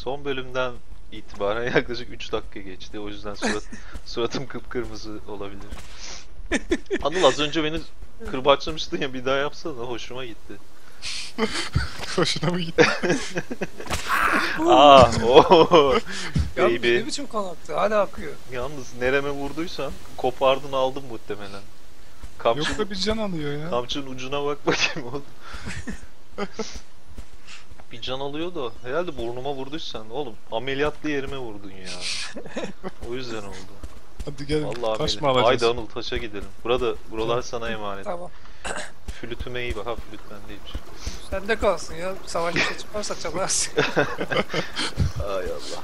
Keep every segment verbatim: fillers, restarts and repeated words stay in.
Son bölümden itibaren yaklaşık üç dakika geçti. O yüzden surat, suratım kıpkırmızı olabilir. Anıl az önce beni kırbaçlamıştın ya, bir daha yapsana, hoşuma gitti. Hoşuna mı gitti? Aa, ooo. Ya Baby. ne biçim kan aktı? Hala akıyor. Yalnız nereme vurduysan kopardın aldın muhtemelen. Kamçı, Yok da bir can alıyor ya. kamçının ucuna bak bakayım oğlum. Bir can alıyor da herhalde burnuma vurduysan oğlum, ameliyatlı yerime vurdun ya. O yüzden oldu. Hadi gel, Vallahi taş mı ameliyat. alacağız? Haydi Anıl, taşa gidelim. Burada buralar sana emanet. Tamam. Flütüme iyi bak, ha flüt bendeymiş. Sende kalsın ya. Savaş bir şey çıkarsa çalarsın. Ay Allah.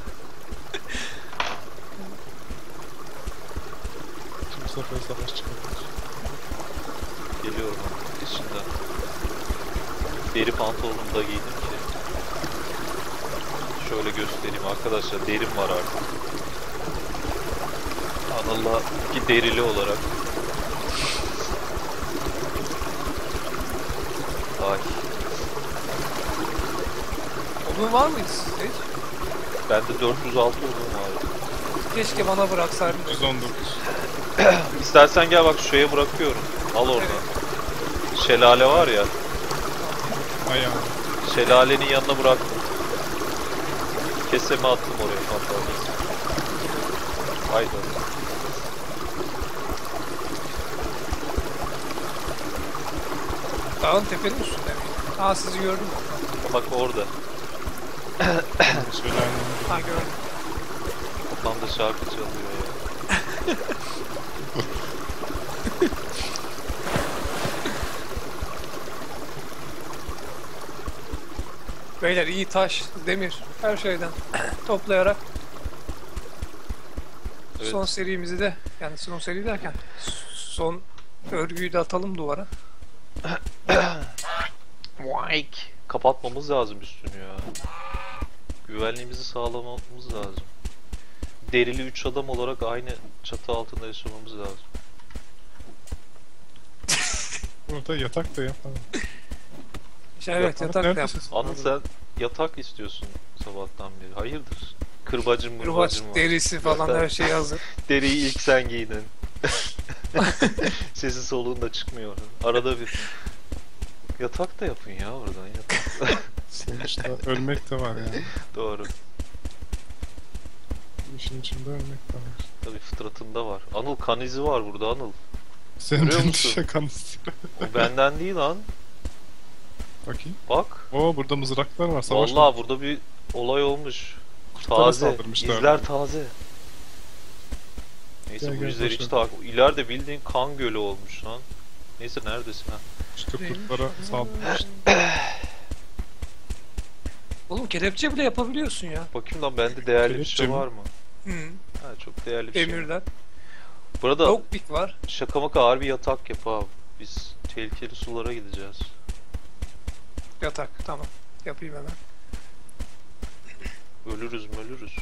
Şimdi bu sefer savaş çıkartır. Geliyorum onun içinden. Deri pantolonumu da giydim ki. Şöyle göstereyim arkadaşlar, derim var artık. Anıl'la ki derili olarak. Ay. Odun var mıydı sizde hiç? Bende dört yüz altı odun vardı. Keşke bana bıraksaydın. yüz on dokuz. İstersen gel bak, şuraya bırakıyorum. Al oradan. Şelale var ya. Ayağı. Şelalenin yanına bıraktım. Keseme attım oraya pantolonu. Haydi. Dağın tepenin üstünde mi? Aa, sizi gördüm. Bak orada. Şöyle annem. Ha, gördüm. Kafamda şarkı çalıyor ya. Beyler iyi taş, demir, her şeyden toplayarak Evet. son serimizi de, yani son seri derken son örgüyü de atalım duvara. Mike. Kapatmamız lazım üstünü ya. Güvenliğimizi sağlamamız lazım. Derili üç adam olarak aynı çatı altında yaşamamız lazım. Burada yatak da yapalım. İşte evet, Yatak yatak da yap. neredesin? Anıl sen yatak istiyorsun sabahtan beri. Hayırdır? Kırbacım Kırbaç, mırbacım var. derisi falan her şey hazır. Deriyi ilk sen giydin. Sesi soluğun da çıkmıyor. Arada bir yatak da yapın ya oradan, yatak. Sonuçta ölmek de var yani. Doğru. Bu işin içinde ölmek de var. Tabii fıtratında var. Anıl, kan izi var burada Anıl. Senin Görüyor de musun? şakan istiyor. O benden değil lan. Bakayım. Bak. Oo, burada mızraklar var. Savaş Vallahi burada bir olay olmuş. Kurtlara Taze. saldırmışlar. İzler taze. Neyse Gel, bu gel, izleri boş hiç ver. takip. İleride bildiğin kan gölü olmuş lan. Neyse neredesin ha? İşte kurtlara saldırmışlar. Oğlum kelepçe bile yapabiliyorsun ya. Bakayım lan, bende değerli bir Kelepçe şey mi? var mı? Hı. Ha, çok değerli bir şey. Demirden. Burada Lockpick var. şaka maka ağır bir yatak yap abi. Biz tehlikeli sulara gideceğiz. Yatak, tamam. Yapayım hemen. Ölürüz mü ölürüz.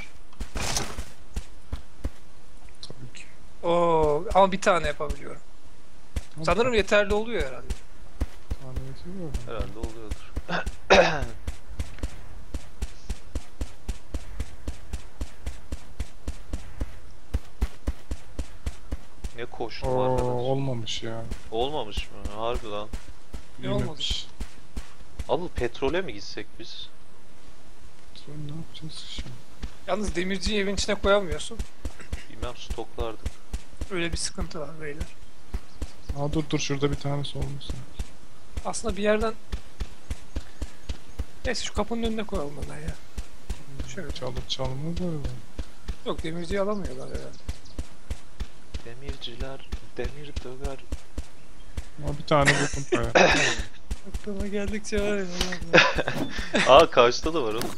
Tabii ki. Oo, ama bir tane yapabiliyorum. Tamam. Sanırım yeterli oluyor herhalde. Tane yetiyor mu? Herhalde oluyordur. Ne koştum Oo, arkadaş. olmamış ya. Olmamış mı? Harbi lan. Ne olmadı? İyiymiş. Anıl, petrole mi gitsek biz? Sonra ne yapacağız şimdi? Yalnız demirciyi evin içine koyamıyorsun. Bilmem, stoklardık. Öyle bir sıkıntı var beyler. Aa, dur dur, şurada bir tanesi olmuş. Aslında bir yerden... Neyse şu kapının önüne koyalım hemen ya. Şöyle. Çalıp çalma da öyle. Yok, demirciyi alamıyorlar herhalde. Demirciler demir döver. Ama bir tane buldum baya. Aklıma geldikçe var ya. Aa, karşıda da var oğlum.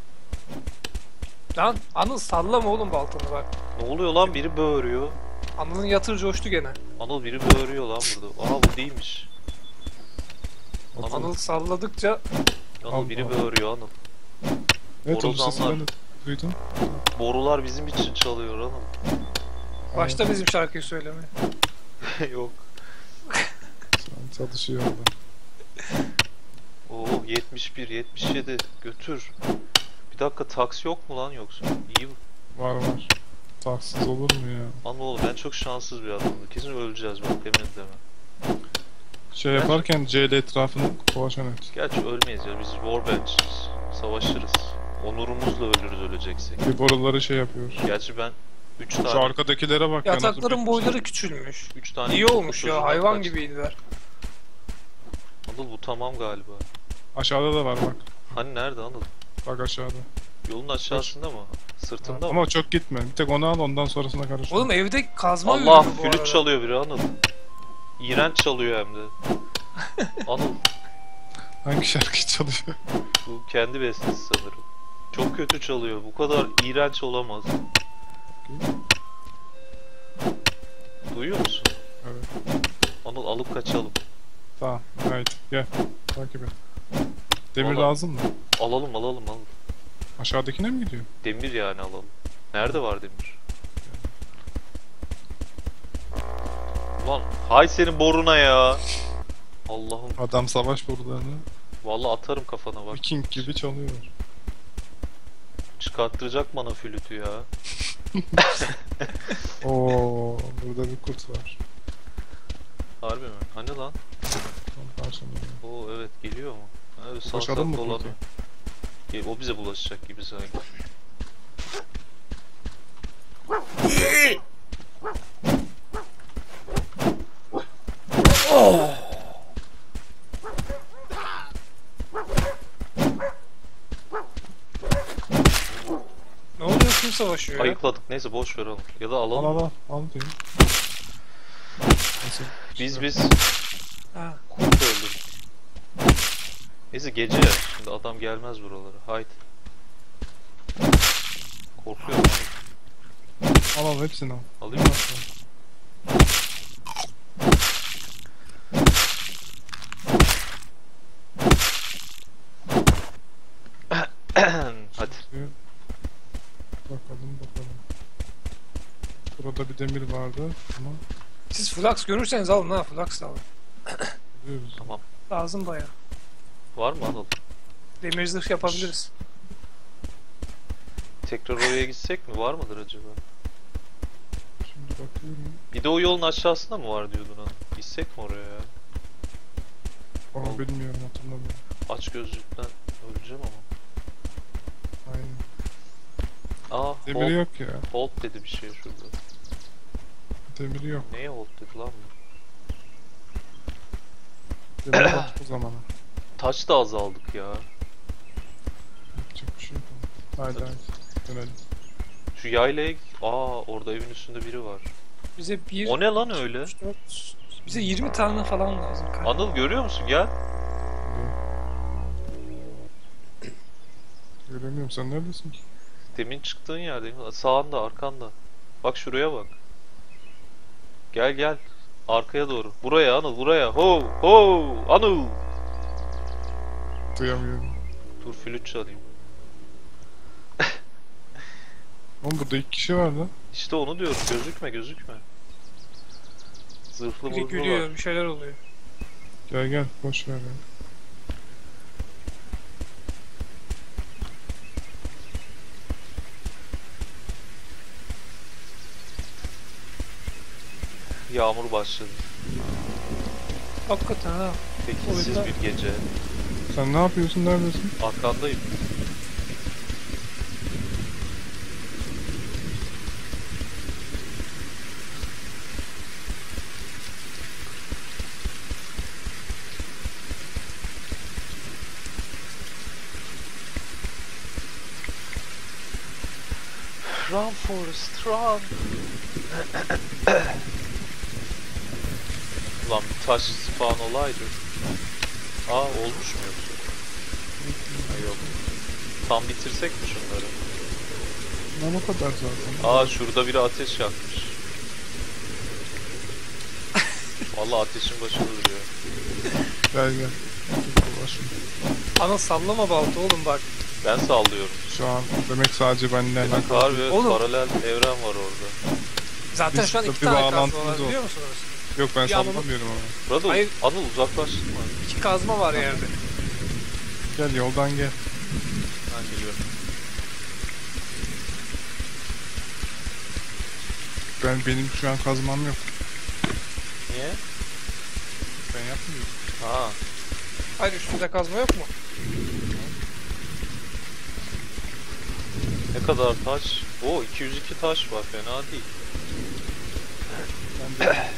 Lan Anıl, sallama oğlum baltanı bak. Ne oluyor lan, biri böğürüyor. Anıl'ın yatır coştu gene. Anıl, biri böğürüyor lan burada. Aa, bu değilmiş. Anıl, Anıl salladıkça Anıl biri böğürüyor Anıl. Evet, o Borazanlar. sesi ben de duydum. Borular bizim için çalıyor Anıl. başta bizim şarkıyı söylemeye. Yok. Şu an çalışıyor orada. Oo, yetmiş bir yetmiş yedi götür. Bir dakika taksi yok mu lan yoksa? İyi. Var var. Taksız olur mu ya? Lan oğlum ben çok şanssız bir adamım. Kesin öleceğiz bak emin deme. Şey yaparken C ile etrafını kolaçan et. Gerçi ölmeyiz ya biz Warbench'iz. Savaşırız. Onurumuzla ölürüz öleceksek. Bir boruları şey yapıyor. Gerçi ben üç Şu tane arkadakilere bak ya. nasıl Yatakların bir- boyları küçülmüş. üç tane İyi olmuş ya, çocuğundan hayvan kaç- gibiydiler. Anıl bu tamam galiba. Aşağıda da var bak. Hani nerede Anıl? Bak aşağıda. Yolun aşağısında mı? Sırtında mı? Ama çok gitme. Bir tek onu al ondan sonrasına karışma. Oğlum evde kazma Allah yürüyor bu flüt arada. çalıyor biri Anıl. İğrenç çalıyor hem de. Anıl Hangi şarkı çalıyor? bu kendi bestesi sanırım. Çok kötü çalıyor. Bu kadar iğrenç olamaz. Duyuyor musun? Evet. Anıl alıp kaçalım. Tamam. Haydi gel. Takip et. Demir Vallahi- lazım mı? Alalım alalım alalım. Aşağıdakine mi gidiyor? Demir yani alalım. Nerede var demir? Ulan hay senin boruna ya. Allah'ım. Adam savaş borularını Vallahi atarım kafana bak. Viking gibi çalıyor. Çıkarttıracak bana flütü ya. Oo, burada bir kurt var. Harbi mi? Hani lan? Tam karşımda. Oo evet geliyor mu? Evet sağ Koşalım sağ mı dolanıyor. kurtu? Gel, o bize bulaşacak gibi sanki. Ne oluyor, kim savaşıyor ya? Ayıkladık. Neyse boş ver oğlum. Ya da Al alalım. al al. Al diyeyim. Nasıl? Biz biz Ha. kurt öldük. Neyse gece ya. Şimdi adam gelmez buralara. Haydi. Korkuyorum. Al al hepsini al. Alayım mı? Hadi. Bakalım bakalım. Burada bir demir vardı ama Siz flux görürseniz alın ha, flux da alın. biliyoruz. Tamam. Lazım baya. Var mı Anıl? Demir zırh yapabiliriz. Tekrar oraya gitsek mi? Var mıdır acaba? Şimdi bakıyorum. Bir de o yolun aşağısında mı var diyordun Anıl? Gitsek mi oraya ya? Ama bilmiyorum hatırlamıyorum. Aç gözlükten öleceğim ama. Aynen. Aa Demiri hold, yok ya. hold dedi bir şey şurada. Demiri yok. Neye hold dedi lan bu? Demiri bak o zamana. Taş da azaldık ya. Yapacak bir şey yok. Haydi haydi. Dönelim. Şu yaylaya... Aa orada evin üstünde biri var. Bize bir... O ne lan öyle? üç, dört, bize yirmi tane falan lazım. kanka. Anıl görüyor musun? Gel. Göremiyorum sen neredesin ki? Demin çıktığın yerdeyim. Sağında, arkanda. Bak şuraya bak. Gel gel. Arkaya doğru. Buraya Anıl, buraya. Ho, ho, Anıl. Duyamıyorum. Dur flüt çalayım. Oğlum burada iki kişi var lan. İşte onu diyorum. Gözükme, gözükme. Zırhlı Biri burnu gülüyor, var. bir şeyler oluyor. Gel gel boş ver ya. Yağmur başladı. Hakikaten ha. Tekinsiz Oyunda- bir gece. Sen ne yapıyorsun neredesin? Arkandayım. Run Forest run. Ulan bir taş spawn olaydı. Aa olmuş mu yoksa? Ha, yok. Tam bitirsek mi şunları? Lan o kadar zaten. Aa şurada biri ateş yakmış. Vallahi ateşin başında duruyor. Gel gel. Dur, uğraşma. Ana sallama balta oğlum bak. Ben sallıyorum. Şu an demek sadece benimle Demek alakalı. var ve Oğlum. paralel evren var orada. Zaten Biz şu an de iki bir tane kazma bağlantımız var oldu. biliyor musunuz? Yok ben Bir anlamı- sallamıyorum ama. Burada Hayır. Anıl uzaklaştırma. İki kazma var yerde. Gel yoldan gel. Ben geliyorum. Ben benim şu an kazmam yok. Niye? Ben yapmıyorum. Ha. Hayır, üstünde kazma yok mu? Ne kadar taş? Oo, iki yüz iki taş var, fena değil. Ben de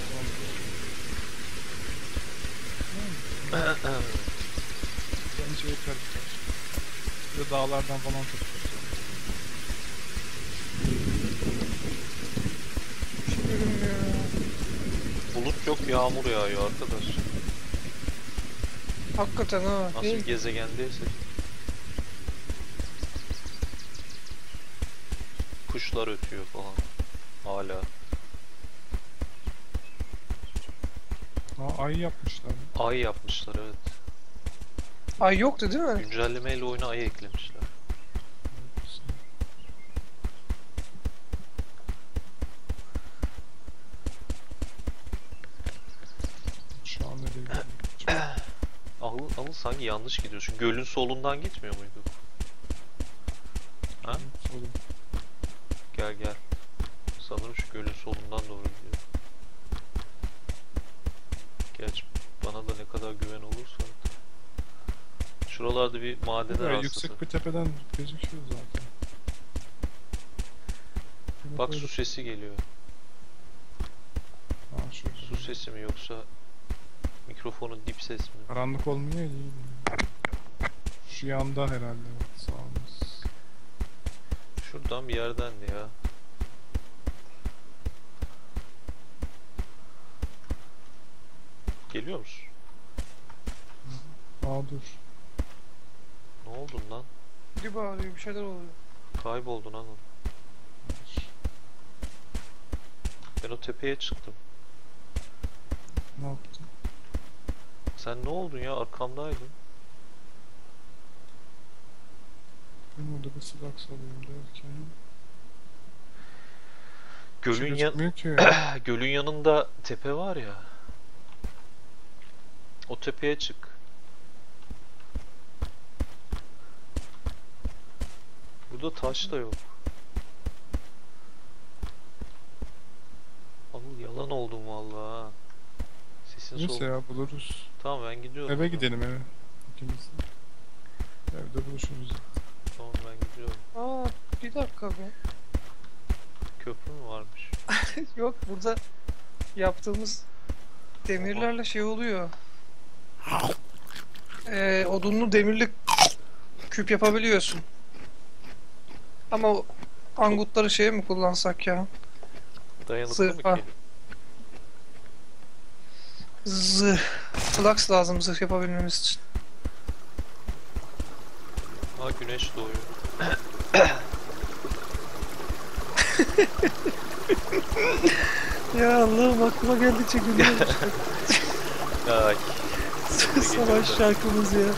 bence yeter bir taş. Bir de dağlardan falan topluyoruz. Hiç görünmüyor. Bulut yok, yağmur yağıyor arkadaş. Hakikaten ha. Nasıl Değil bir mi? gezegendeysek. Kuşlar ötüyor falan. Hala. Aa, ay yapmışlar. Ay yapmışlar, evet. Ay yoktu değil mi? Güncellemeyle oyuna ay eklemişler. Şu an nereye gidiyorum? Anıl, Anıl sanki yanlış gidiyorsun. Gölün solundan gitmiyor muyduk? Ha? Solum. Gel gel. Sanırım şu gölün solundan doğru gidiyor. Gerçi bana da ne kadar güven olursa artık. Şuralarda bir madenler Böyle hastası. yüksek bir tepeden gözüküyor zaten. Bak, Böyle- su sesi geliyor. Aa, şöyle. Su sesi mi yoksa mikrofonun dip ses mi? Karanlık olmuyor iyi. Şu yanda herhalde sağımız. Şuradan bir yerdendi ya. Geliyor musun? Aa dur. Ne oldun lan? Biri bağırıyor, bir şeyler oluyor. Kayboldun Anıl. Ben o tepeye çıktım. Ne yaptın? Sen ne oldun ya? Arkamdaydın. Ben orada bir silah salayım derken. Gölün, Şey yan gözükmüyor ki. Gölün yanında tepe var ya. O tepeye çık. Burada taş da yok. Anıl, yalan oldum vallahi ha. Sesin Neyse sol. ya buluruz. Tamam, ben gidiyorum. Eve o zaman. gidelim eve. İkimiz. de. Evde buluşuruz. Tamam, ben gidiyorum. Aa, bir dakika be. Köprü mü varmış? Yok, burada yaptığımız demirlerle şey oluyor. Ee, odunlu demirli küp yapabiliyorsun. Ama o angutları şeye mi kullansak ya? Dayanıklı mı Zırha. ki? Zırh. Flux lazım zırh yapabilmemiz için. Ha, güneş doğuyor. Ya Allah'ım, aklıma geldikçe gülüyorum. Ay. Savaş şarkımız ya.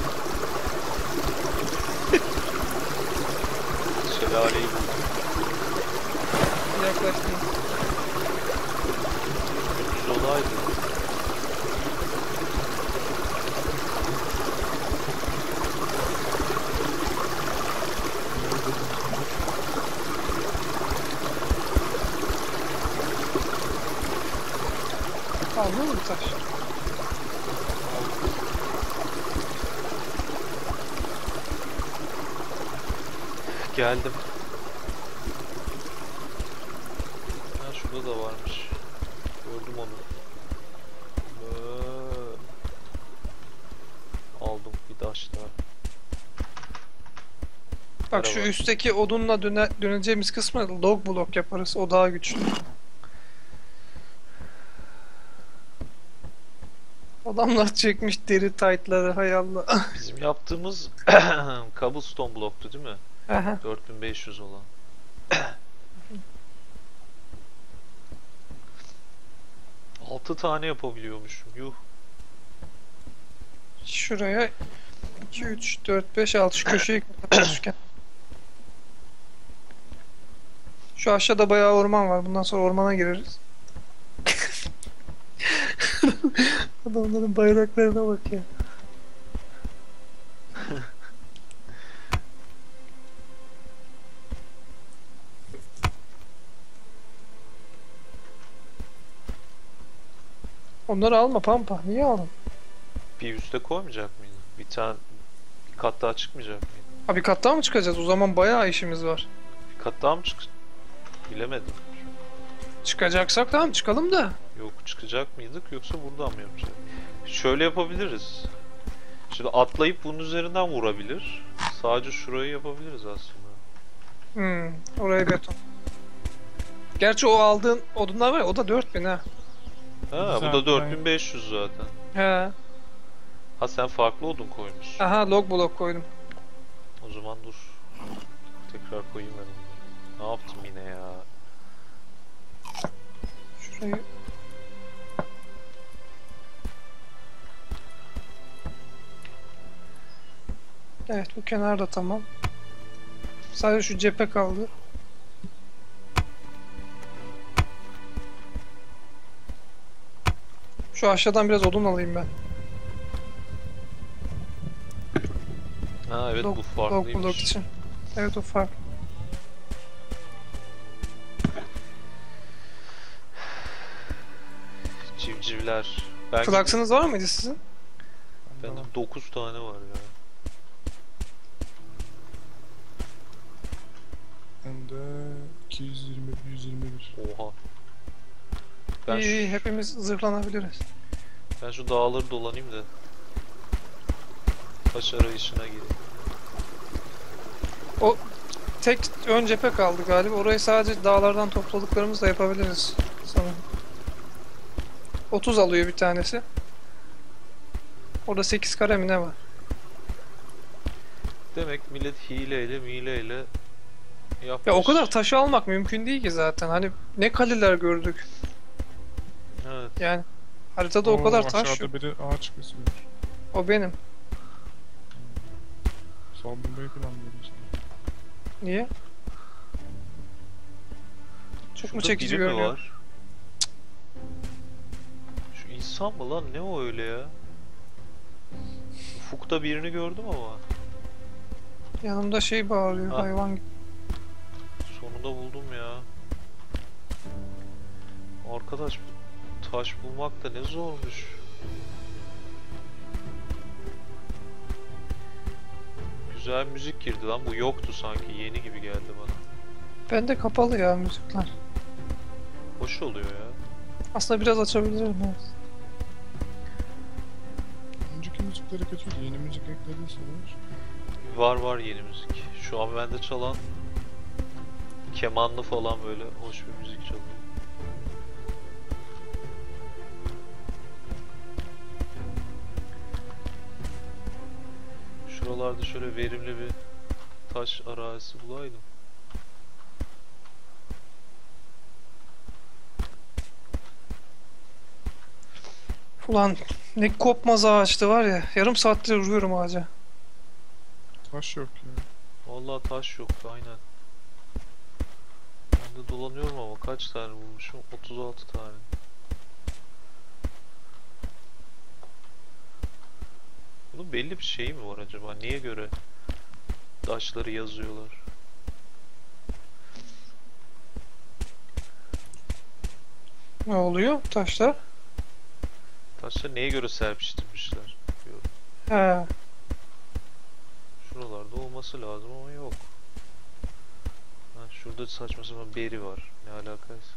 Şelaleyi buldum. Yaklaştım. Gündüz olaydı. Aldın mı taş? Geldim. Ha, şurada da varmış. Gördüm onu. Ee, Aldım bir taş daha. Bak şu Merhaba. üstteki odunla döne, döneceğimiz kısmı log block yaparız. O daha güçlü. Adamlar çekmiş deri taytları, hay Allah. Bizim yaptığımız cobblestone bloktu değil mi? Aha. dört bin beş yüz olan. altı tane yapabiliyormuşum. Yuh. Şuraya iki, üç, dört, beş, altı şu köşeyi kapatırken. Şu aşağıda bayağı orman var. Bundan sonra ormana gireriz. Adamların bayraklarına bak ya. Onları alma Pampa. Niye aldın? Bir üste koymayacak mıydın? Bir tane bir kat daha çıkmayacak mıydı? Ha bir kat daha mı çıkacağız? O zaman bayağı işimiz var. Bir kat daha mı çık? Bilemedim. Çıkacaksak tamam çıkalım da. Yok, çıkacak mıydık yoksa buradan mı yapacağız? Şöyle yapabiliriz. Şimdi atlayıp bunun üzerinden vurabilir. Sadece şurayı yapabiliriz aslında. Hmm, oraya beton. Gerçi o aldığın odunlar var ya o da dört bin ha. Ha, Güzel, bu da dört ben- bin beş yüz zaten. He. Ha, sen farklı odun koymuşsun. Aha log blok koydum. O zaman dur. Tekrar koyayım ben onları. Ne yaptım yine ya? Şurayı. Evet bu kenar da tamam. Sadece şu cephe kaldı. Şu aşağıdan biraz odun alayım ben. Ha evet, Log, bu log blok farklıymış. için. Evet o fark. Civcivler. Ben Flaksınız var mıydı sizin? Bende dokuz tane var ya. Hem de iki yüz yirmi, yüz yirmi bir. Oha. Ben, İyi iyi şu, hepimiz zırhlanabiliriz. ben şu dağları dolanayım da taş arayışına gireyim. Tek ön cephe kaldı galiba. Orayı sadece dağlardan topladıklarımızla yapabiliriz sanırım. otuz alıyor bir tanesi. Orada sekiz kare mi ne var? Demek millet hileyle mileyle yapmış. Ya o kadar taşı almak mümkün değil ki zaten. Hani ne kaleler gördük. Evet. Yani haritada o kadar taş aşağıda yok. biri ağaç kesiyor. O benim. Saldırmayı planlıyorum sana. Niye? Çok mu Şurada çekici biri mi görünüyor? var? Şu insan mı lan? Ne o öyle ya? Ufukta birini gördüm ama. Yanımda şey bağırıyor Ha. hayvan gibi. Sonunda buldum ya. Arkadaş, bu taş bulmak da ne zormuş. Güzel müzik girdi lan. Bu yoktu sanki. Yeni gibi geldi bana. Bende kapalı ya müzikler. Hoş oluyor ya. Aslında biraz açabilirim evet. Önceki müzikleri kötüydü. Yeni müzik eklediyse var. Var var yeni müzik. Şu an bende çalan kemanlı falan böyle hoş bir müzik çalıyor. Şuralarda şöyle verimli bir taş arazisi bulaydım. Ulan ne kopmaz ağaçtı var ya. Yarım saattir vuruyorum ağaca. Taş yok ya. Vallahi taş yoktu aynen. Ben de dolanıyorum ama kaç tane bulmuşum? otuz altı tane. Bunun belli bir şeyi mi var acaba? Niye göre taşları yazıyorlar? Ne oluyor taşlar? Taşları neye göre serpiştirmişler? Diyorum. He. Şuralarda olması lazım ama yok. Ha, şurada saçma sapan beri var. Ne alakası?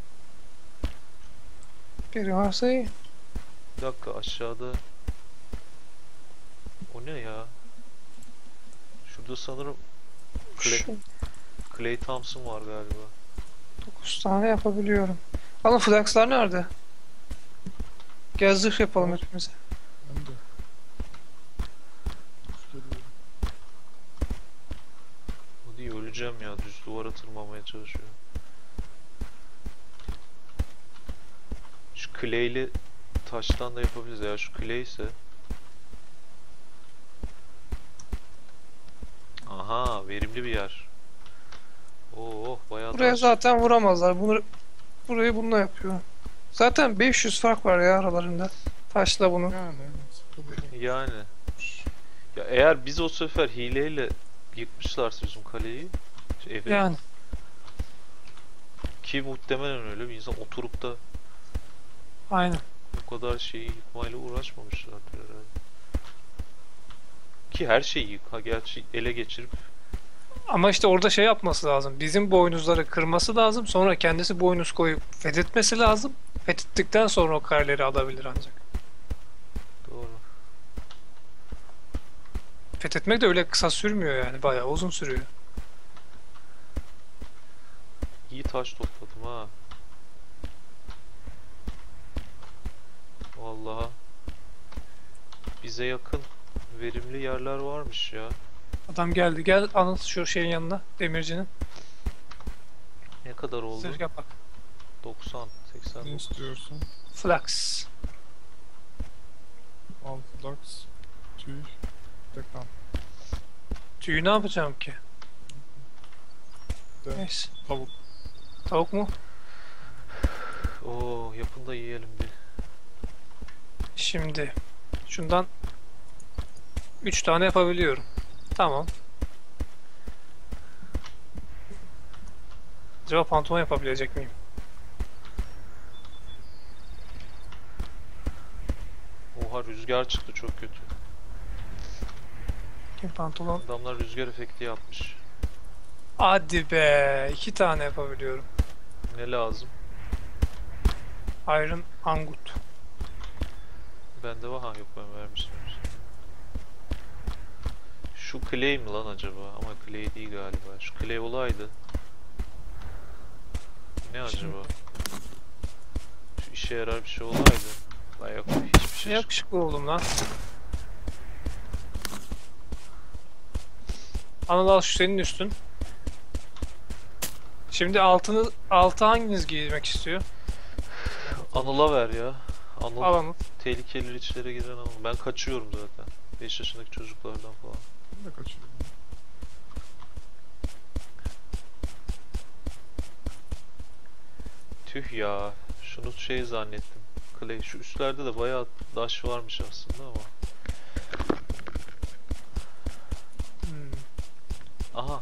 Biri varsa iyi. Bir dakika, aşağıda o ne ya? Şurada sanırım Clay, Şu Clay Thompson var galiba. dokuz tane yapabiliyorum. Alın flakslar nerede? Gel zırh yapalım hepimize. Ben de. Üf, geliyorum. O değil, öleceğim ya, düz duvara tırmanmaya çalışıyorum. Şu clay'li taştan da yapabiliriz ya, şu clay ise. Aha, verimli bir yer. Oo, bayağı Buraya taş. zaten vuramazlar. Bunu burayı bununla yapıyor. Zaten beş yüz fark var ya aralarında. Taşla bunun. Yani evet. Kabul. Yani. Ya eğer biz o sefer hileyle yıkmışlarsa bizim kaleyi, şey, evi, Yani. ki muhtemelen öyle bir insan oturup da Aynen. O kadar şeyi yıkmayla uğraşmamışlardır herhalde. Ki her şeyi yık. Ha gerçi ele geçirip Ama işte orada şey yapması lazım. Bizim boynuzları kırması lazım. Sonra kendisi boynuz koyup fethetmesi lazım. Fethettikten sonra o kareleri alabilir ancak. doğru. Fethetmek de öyle kısa sürmüyor yani. Bayağı uzun sürüyor. İyi taş topladım ha. Vallahi bize yakın verimli yerler varmış ya. Adam geldi. Gel Anıl şu şeyin yanına. Demircinin. Ne kadar oldu? Zırh yapak. doksan, seksen Ne dokuz. istiyorsun? Flax. Alflax, tüy, dekam. Tüyü ne yapacağım ki? De, Neyse. tavuk. Tavuk mu? Oo, yapın da yiyelim bir. Şimdi şundan üç tane yapabiliyorum. Tamam. Acaba pantolon yapabilecek miyim? Oha rüzgar çıktı çok kötü. Kim pantolon? Adamlar rüzgar efekti yapmış. Hadi be. iki tane yapabiliyorum. Ne lazım? Iron Angut. Bende var ha yok ben vermişim. Şu clay mi lan acaba? Ama clay değil galiba. Şu clay olaydı. Ne acaba? Şu işe yarar bir şey olaydı. Lan yok hiçbir şey. çık- Yakışıklı oldum lan. Anıl al şu senin üstün. Şimdi altını altı hanginiz giymek istiyor? Anıl'a ver ya. Anıl Al Anıl. tehlikeli içlere giren Anıl. Ben kaçıyorum zaten. beş yaşındaki çocuklardan falan. Ben de kaçıyorum. Tüh ya. Şunu şey zannettim. Clay. Şu üstlerde de bayağı daş varmış aslında ama. Hmm. Aha.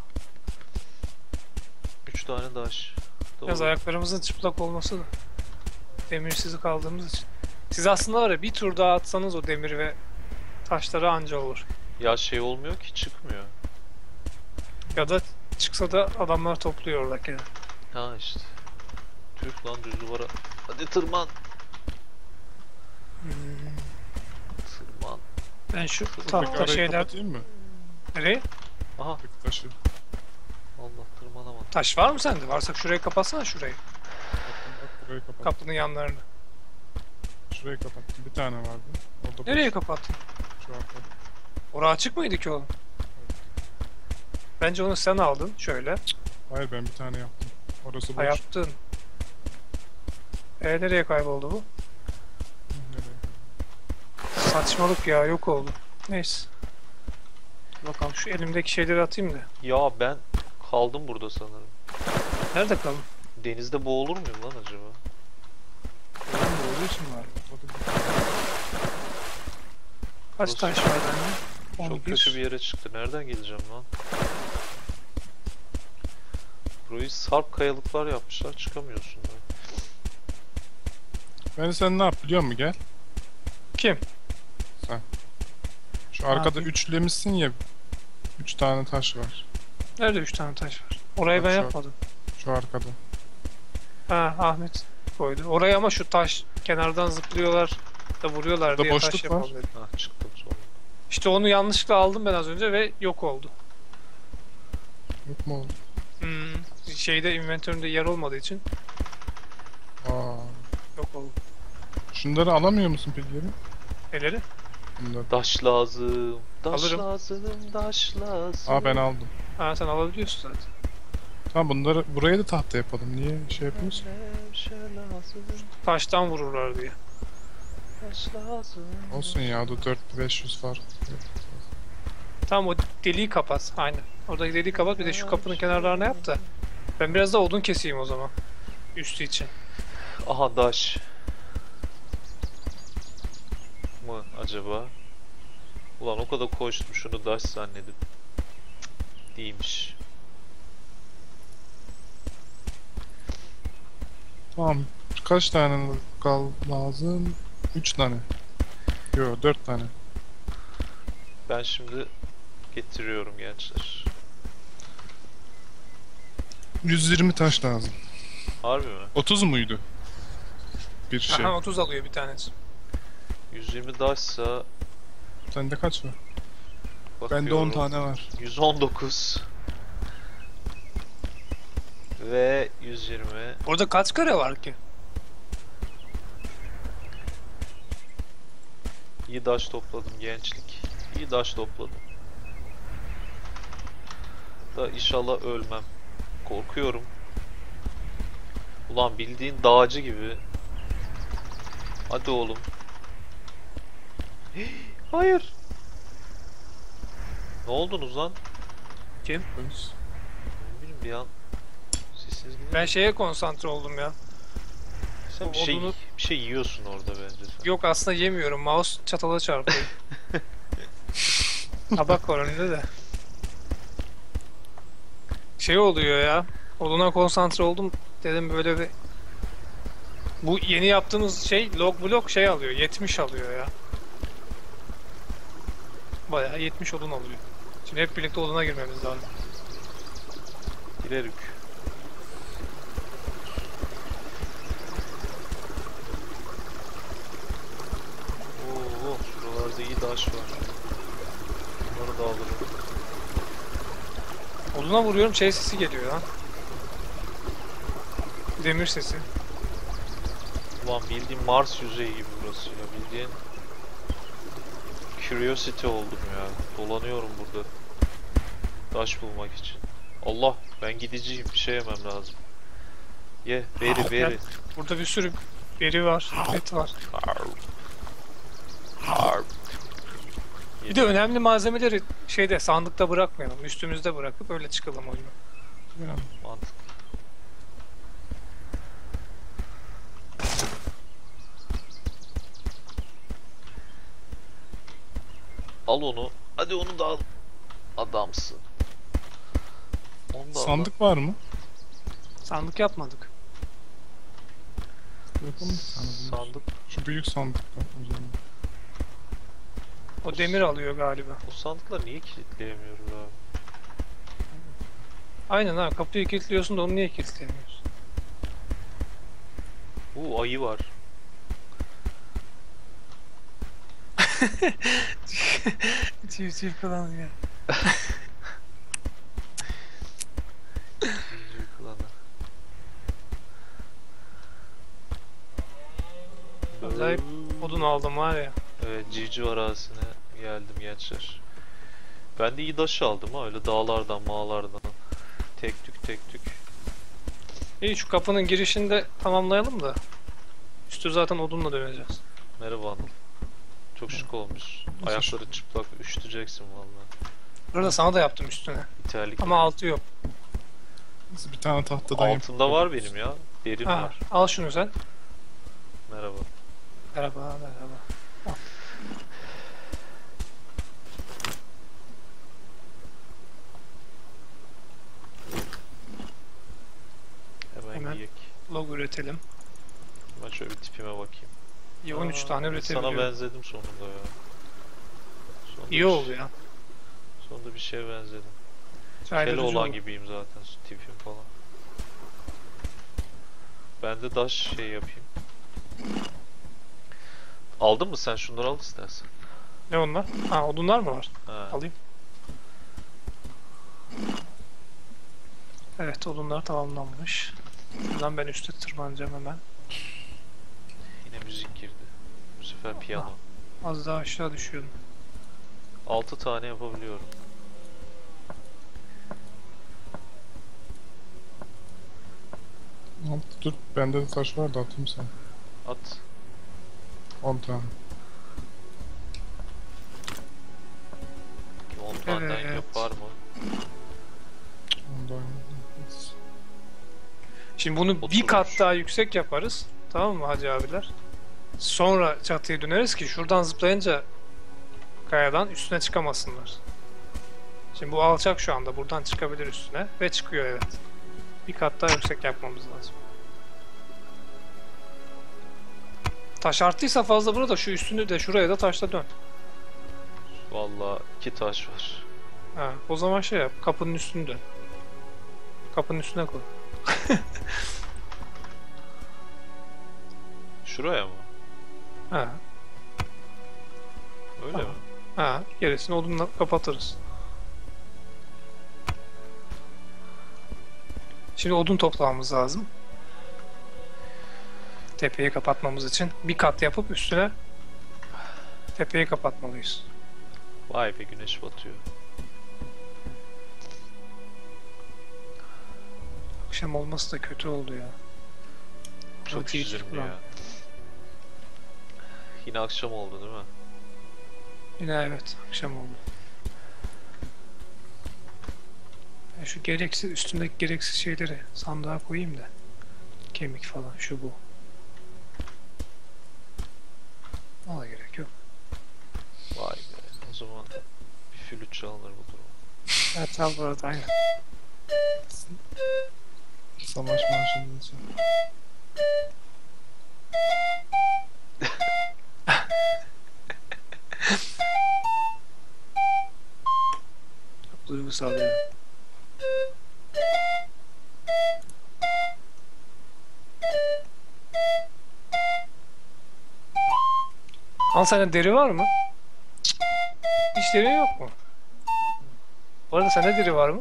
Üç tane daş. Biraz Doğru. ayaklarımızın çıplak olması da. Demirsiz kaldığımız için. Siz aslında var ya bir tur daha atsanız o demir ve taşları anca olur. Ya şey olmuyor ki çıkmıyor. Ya da çıksa da adamlar topluyor oradaki. Ha işte. Tüh lan düz duvara. Hadi tırman. Hmm. Tırman. Ben şu Buradaki tahta arayı şeyler... kapatayım mı? Nereye? Aha. Buradaki taşı. Allah tırmanamadım. Taş var mı sende? Varsa şurayı kapatsana şurayı. Bak burayı kapat. Kapının yanlarını. Şurayı kapattım. Bir tane vardı. Orada Nereye boş. kapattın? Şu arkada. Orası açık mıydı ki oğlum? Bence onu sen aldın şöyle. Hayır ben bir tane yaptım. Orası boş. Ha yaptın. E nereye kayboldu bu? Nereye? Saçmalık ya yok oldu. Neyse. Bakalım şu elimdeki şeyleri atayım da. Ya ben kaldım burada sanırım. Nerede kalın? Denizde boğulur muyum lan acaba? Oğlum olduğu için var. Kaç Burası- taş var bende? Çok kötü bir yere çıktı. Nereden geleceğim lan? Burayı sarp kayalıklar yapmışlar. Çıkamıyorsun da. Ben sen ne yap biliyor musun gel. Kim? Şu arkada yapayım? üçlemişsin ya. Üç tane taş var. Nerede üç tane taş var? Orayı Bak ben şu- yapmadım. Şu arkada. Ha Ahmet koydu. Oraya ama şu taş kenardan zıplıyorlar da vuruyorlar Burada diye boşluk taş var. yapalım dedim. Ah çıktım sonra. İşte onu yanlışlıkla aldım ben az önce ve yok oldu. Yok mu oldu? Hmm, şeyde inventörümde yer olmadığı için Aa. yok oldu. Şunları alamıyor musun peki geri? Neleri? Bunları. Daş lazım. Daş Alırım. lazım. Daş lazım. Aa ben aldım. Ha sen alabiliyorsun zaten. Tamam bunları buraya da tahta yapalım. Niye şey yapıyorsun? Bir şey lazım. Taştan vururlar diye. Daş lazım. Olsun ya o da dört bin beş yüz fark. Tamam o deliği kapat. Aynen. Oradaki deliği kapat bir de şu kapının kenarlarına yap da. Ben biraz da odun keseyim o zaman. Üstü için. Aha daş. Mı acaba? Ulan o kadar koştum şunu daş zannedip. Cık, değilmiş. Tamam. Kaç tane kal lazım? Üç tane. Yo, dört tane. Ben şimdi getiriyorum gençler. yüz yirmi taş lazım. Harbi mi? otuz muydu? Bir şey. Aha otuz alıyor bir tanesi. yüz yirmi taşsa Sende kaç var? Bende bakıyorum. on tane var. yüz on dokuz ve yüz yirmi. Orada kaç kare var ki? İyi taş topladım gençlik. İyi taş topladım. Da inşallah ölmem. Korkuyorum. Ulan bildiğin dağcı gibi. Hadi oğlum. Hayır. Ne oldunuz lan? Kim? Öz. Ne bileyim bir an sessiz gidiyor. Ben şeye konsantre oldum ya. Sen bir şey, odunu- bir şey yiyorsun orada bence sen. Yok aslında yemiyorum. Mouse çatala çarpıyor. Tabak var önünde de. Şey oluyor ya. Oduna konsantre oldum. Dedim böyle bir... Bu yeni yaptığımız şey log blok şey alıyor. yetmiş alıyor ya. Bayağı yetmiş odun alıyor. Şimdi hep birlikte oduna girmemiz lazım. Girerik. Oo, şuralarda iyi taş var. Bunları da alırım. Oduna vuruyorum şey sesi geliyor ya. Demir sesi. Ulan bildiğin Mars yüzeyi gibi burası ya. Bildiğin Curiosity oldum ya. Dolanıyorum burada. Taş bulmak için. Allah, ben gideceğim. Bir şey yemem lazım. Ye, beri beri. Burada bir sürü beri var, et var. Harp. Harp. Bir de önemli malzemeleri şeyde sandıkta bırakmayalım. Üstümüzde bırakıp öyle çıkalım oyuna. Yani Mantıklı. Al onu. Hadi onu da al. Adamsın. Onu da al lan. sandık var mı? Sandık yapmadık. Yapalım bir tane bunu. Sandık. Şu büyük sandıktan o zaman. O demir alıyor galiba. O sandıkları niye kilitleyemiyoruz abi? Aynen ha, kapıyı kilitliyorsun da onu niye kilitleyemiyorsun? Uuu, ayı var. Civciv falan ya. Civciv klanı. Acayip odun aldım var ya. Evet, civciv arazisine geldim gençler. Ben de iyi taş aldım ha, öyle dağlardan mağlardan. Tek tük tek tük. İyi şu kapının girişini de tamamlayalım da. Üstü zaten odunla döneceğiz. Merhaba Anıl. Çok şık olmuş. Ayakları çıplak, üşüteceksin vallahi. Burada sana da yaptım üstüne. İterlik. Ama altı yok. Biz bir tane tahtadan Altında var yapıyoruz. benim ya. Derim Ha, var. al şunu sen. Merhaba. Merhaba, merhaba. Al. Hemen, Hemen. giyek. Log üretelim. Ben şöyle bir tipime bakayım. İyi on üç Aa, tane Sana üretebiliyorum. benzedim sonunda ya. Sonunda İyi bir- oldu ya. Sonunda bir şeye benzedim. Caydırıcı Kele olan oldu. gibiyim zaten, tipim falan. Ben de daş şey yapayım. Aldın mı sen? Şunları al istersen. Ne onlar? Ha, odunlar mı var? Ha. Alayım. Evet, odunlar tamamlanmış. Buradan ben üstte tırmanacağım hemen. Yine müzik girdi. Bu sefer piyano. Az daha aşağı düşüyordum. altı tane yapabiliyorum. Al, dur bende de taş var da atayım sana. At. on tane. on taneden Evet. yapar mı? on tane. Şimdi bunu bir Oturmuş. kat daha yüksek yaparız. Tamam mı hacı abiler? Sonra çatıya döneriz ki şuradan zıplayınca kayadan üstüne çıkamasınlar. Şimdi bu alçak şu anda. Buradan çıkabilir üstüne. Ve çıkıyor evet. Bir kat daha yüksek yapmamız lazım. Taş arttıysa fazla burada, şu üstünü de şuraya da taşla dön. Vallahi iki taş var. Ha, o zaman şey yap, kapının üstünü dön. Kapının üstüne koy. Şuraya mı? Ha, Öyle Tamam. mi? ha, gerisini odunla kapatırız. Şimdi odun toplamamız lazım. Tepeyi kapatmamız için bir kat yapıp üstüne tepeyi kapatmalıyız. Vay be, güneş batıyor. Akşam olması da kötü oldu ya. Çok Vakit üzüldüm falan. ya. Yine akşam oldu değil mi? Yine evet, akşam oldu. Ben şu gereksiz, üstündeki gereksiz şeyleri sandığa koyayım da. Kemik falan, şu bu. Ona gerek yok. Vay be. O zaman bir flüt çalınır bu durum. Evet, tam burada aynen. Savaş marşını için. Çok duygusal ya. Al, sende deri var mı? Cık. Hiç deri yok mu? Bu arada sende deri var mı?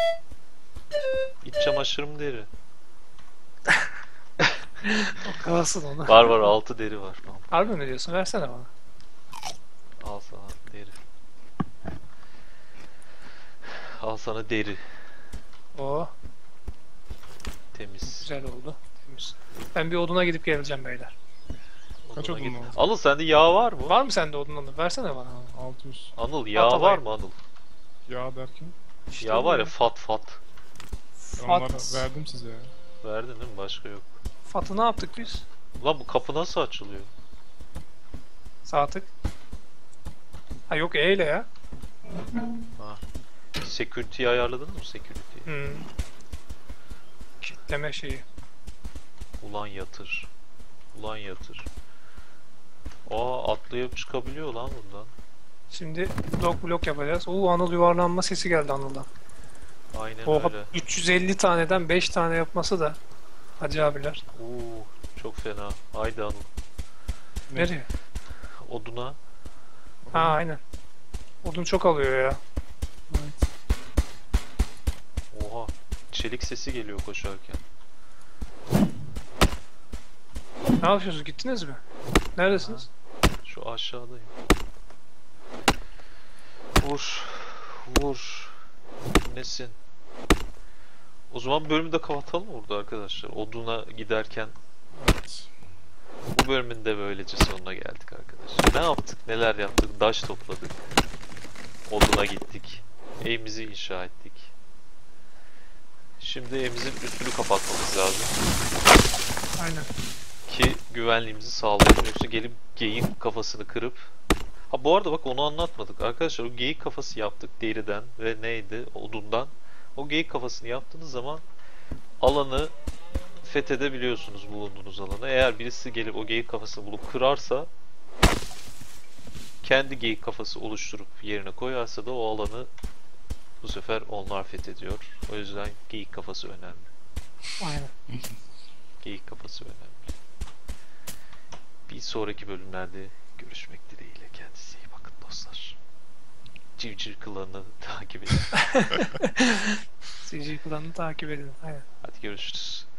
İç çamaşırım deri. Kalsın onu. Var var, altı deri var. Tamam. Harbi mi diyorsun? Versene bana. Al sana deri. Al sana deri. Oo, Temiz. güzel oldu. Temiz. Ben bir oduna gidip geleceğim beyler. Kaç Oduna odun git. oldu? Anıl, sende yağ var mı? Var mı sende odun? Versene bana. altı yüz. Anıl, yağ At var alayım. mı Anıl? Yağ derken. İşte Yağ bu var ya, ya. fat fat. Onları Fat. verdim size ya. Verdin değil mi? Başka yok. Fat'ı ne yaptık biz? Ulan bu kapı nasıl açılıyor? Sağ tık. Ha yok, E ile ya. Security'yi ayarladın mı, security'yi? Hmm. Kitleme şeyi. Ulan yatır. Ulan yatır. Aa, atlayıp çıkabiliyor lan bundan. Şimdi blok blok yapacağız. Oo, Anıl yuvarlanma sesi geldi Anıl'dan. Aynen Oha, öyle. üç yüz elli taneden beş tane yapması da hacı abiler. Oo, çok fena. Haydi Anıl. Ne? Nereye? Oduna. Ha aynen. Odun çok alıyor ya. Evet. Oha. Çelik sesi geliyor koşarken. Ne yapıyorsunuz? Gittiniz mi? Neredesiniz? Şu aşağıdayım. Vur. Vur. Nesin? O zaman bölümü de kapatalım burada arkadaşlar. Oduna giderken Evet. bu bölümün de böylece sonuna geldik arkadaşlar. Ne yaptık? Neler yaptık? Daş topladık. Oduna gittik. Evimizi inşa ettik. Şimdi evimizin üstünü kapatmamız lazım. Aynen. Ki güvenliğimizi sağlayalım. Yoksa gelip geyin kafasını kırıp... Ha bu arada bak, onu anlatmadık. Arkadaşlar, o geyik kafası yaptık deriden ve neydi? Odundan. O geyik kafasını yaptığınız zaman alanı fethedebiliyorsunuz, bulunduğunuz alanı. Eğer birisi gelip o geyik kafasını bulup kırarsa, kendi geyik kafası oluşturup yerine koyarsa da o alanı bu sefer onlar fethediyor. O yüzden geyik kafası önemli. Aynen. Geyik kafası önemli. Bir sonraki bölümlerde görüşmek dileğiyle. Kendinize iyi bakın dostlar. Civciv klanını takip edin. C G klanını takip edin. Aynen. Hadi görüşürüz.